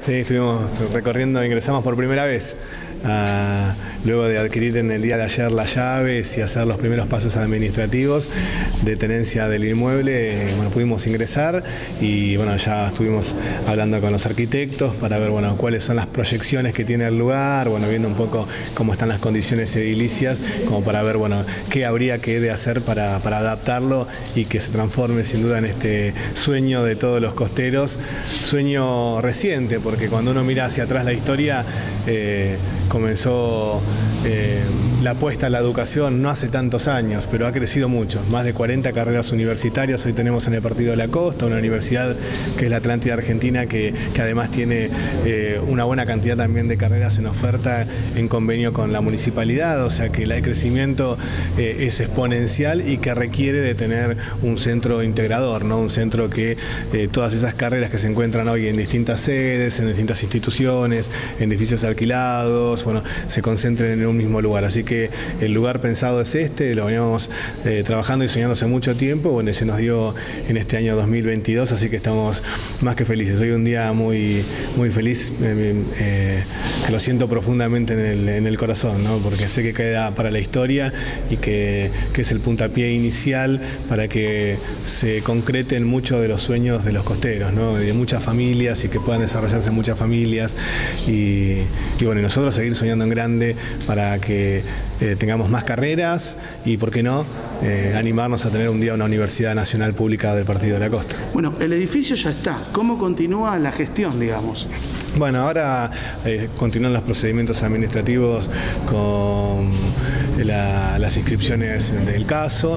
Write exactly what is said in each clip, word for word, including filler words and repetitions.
Sí, estuvimos recorriendo, ingresamos por primera vez, uh, luego de adquirir en el día de ayer las llaves y hacer los primeros pasos administrativos de tenencia del inmueble. Bueno, pudimos ingresar y bueno, ya estuvimos hablando con los arquitectos para ver bueno, cuáles son las proyecciones que tiene el lugar, bueno, viendo un poco cómo están las condiciones edilicias, como para ver bueno, qué habría que de hacer para, para adaptarlo y que se transforme sin duda en este sueño de todos los costeros, sueño reciente, porque cuando uno mira hacia atrás la historia, eh, comenzó eh, la apuesta a la educación no hace tantos años, pero ha crecido mucho, más de cuarenta carreras universitarias hoy tenemos en el Partido de la Costa, una universidad que es la Atlántida Argentina, que, que además tiene eh, una buena cantidad también de carreras en oferta en convenio con la municipalidad, o sea que el crecimiento eh, es exponencial y que requiere de tener un centro integrador, ¿no? Un centro que eh, todas esas carreras que se encuentran hoy en distintas sedes, en distintas instituciones, en edificios alquilados, bueno, se concentren en un mismo lugar. Así que el lugar pensado es este, lo veníamos eh, trabajando y soñando hace mucho tiempo, bueno, se nos dio en este año dos mil veintidós, así que estamos más que felices. Hoy un día muy, muy feliz, eh, eh, que lo siento profundamente en el, en el corazón, ¿no? Porque sé que queda para la historia y que, que es el puntapié inicial para que se concreten muchos de los sueños de los costeros, ¿no? De muchas familias y que puedan desarrollarse muchas familias y, y bueno, y nosotros seguir soñando en grande para que eh, tengamos más carreras y, por qué no, eh, animarnos a tener un día una Universidad Nacional Pública del Partido de la Costa. Bueno, el edificio ya está. ¿Cómo continúa la gestión, digamos? Bueno, ahora eh, continúan los procedimientos administrativos con la, las inscripciones del caso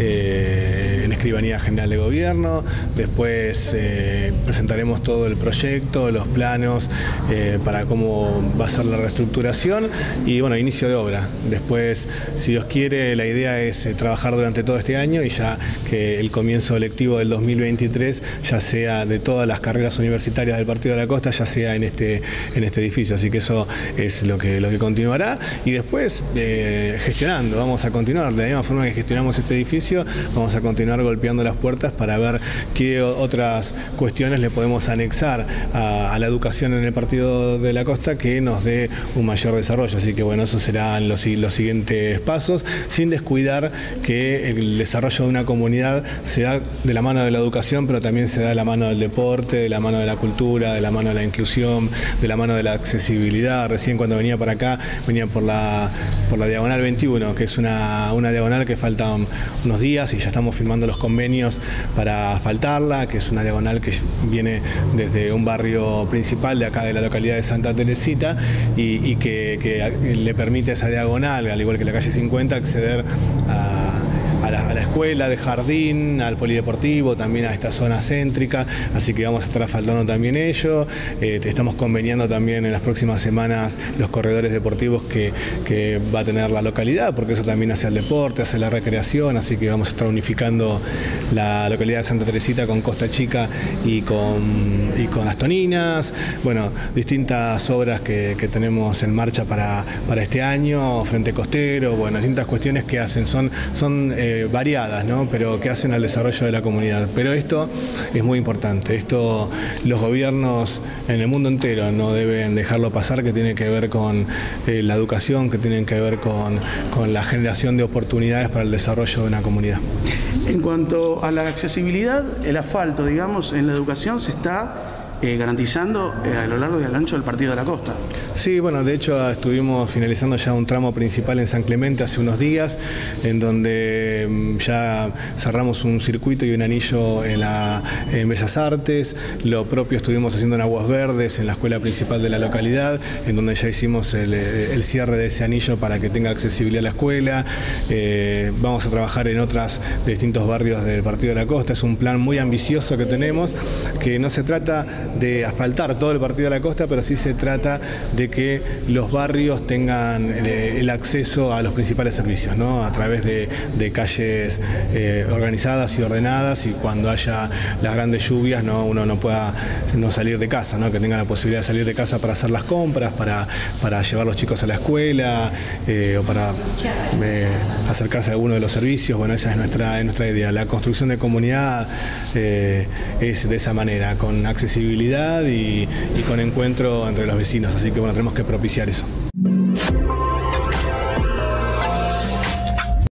eh, en Escribanía General de Gobierno. Después eh, presentaremos todo el proyecto, los planos eh, para cómo va a ser la reestructuración y bueno, inicio de obra. Después, si Dios quiere, la idea es eh, trabajar durante todo este año y ya que el comienzo lectivo del dos mil veintitrés ya sea de todas las carreras universitarias del Partido de la Costa, ya sea en este, en este edificio. Así que eso es lo que, lo que continuará y después eh, gestionando, vamos a continuar de la misma forma que gestionamos este edificio, vamos a continuar golpeando las puertas para ver qué otras cuestiones le podemos anexar a, a la educación en el Partido de la Costa que nos dé un mayor desarrollo. Así que bueno, esos serán los, los siguientes pasos, sin descuidar que el desarrollo de una comunidad se da de la mano de la educación, pero también se da de la mano del deporte, de la mano de la cultura, de la mano de la inclusión, de la mano de la accesibilidad. Recién cuando venía para acá, venía por la, por la Diagonal veintiuno, que es una, una diagonal que faltan unos días y ya estamos firmando los convenios para asfaltarla, que es una diagonal que viene desde un barrio principal de acá de la localidad de Santa Teresita y, y que, que le permite a esa diagonal, al igual que la calle cincuenta, acceder a A la, a la escuela de jardín, al polideportivo, también a esta zona céntrica, así que vamos a estar asfaltando también ello. Eh, estamos conveniando también en las próximas semanas los corredores deportivos que, que va a tener la localidad, porque eso también hace el deporte, hace la recreación, así que vamos a estar unificando la localidad de Santa Teresita con Costa Chica y con, y con Las Toninas. Bueno, distintas obras que, que tenemos en marcha para, para este año, Frente Costero, bueno, distintas cuestiones que hacen, son, son eh, variadas, ¿no? Pero que hacen al desarrollo de la comunidad. Pero esto es muy importante, esto los gobiernos en el mundo entero no deben dejarlo pasar, que tiene que ver con eh, la educación, que tienen que ver con, con la generación de oportunidades para el desarrollo de una comunidad. En cuanto a la accesibilidad, el asfalto, digamos, en la educación se está Eh, garantizando eh, a lo largo y al ancho del Partido de la Costa. Sí, bueno, de hecho estuvimos finalizando ya un tramo principal en San Clemente hace unos días, en donde ya cerramos un circuito y un anillo en, la, en Bellas Artes. Lo propio estuvimos haciendo en Aguas Verdes, en la escuela principal de la localidad, en donde ya hicimos el, el cierre de ese anillo para que tenga accesibilidad a la escuela. Eh, vamos a trabajar en otras de distintos barrios del Partido de la Costa. Es un plan muy ambicioso que tenemos, que no se trata de asfaltar todo el Partido de la Costa, pero sí se trata de que los barrios tengan el, el acceso a los principales servicios, ¿no? A través de, de calles eh, organizadas y ordenadas, y cuando haya las grandes lluvias no uno no pueda no salir de casa, ¿no? Que tenga la posibilidad de salir de casa para hacer las compras, para, para llevar a los chicos a la escuela eh, o para eh, acercarse a alguno de los servicios. Bueno, esa es nuestra, es nuestra idea. La construcción de comunidad eh, es de esa manera, con accesibilidad tranquilidad y, y con encuentro entre los vecinos. Así que bueno, tenemos que propiciar eso.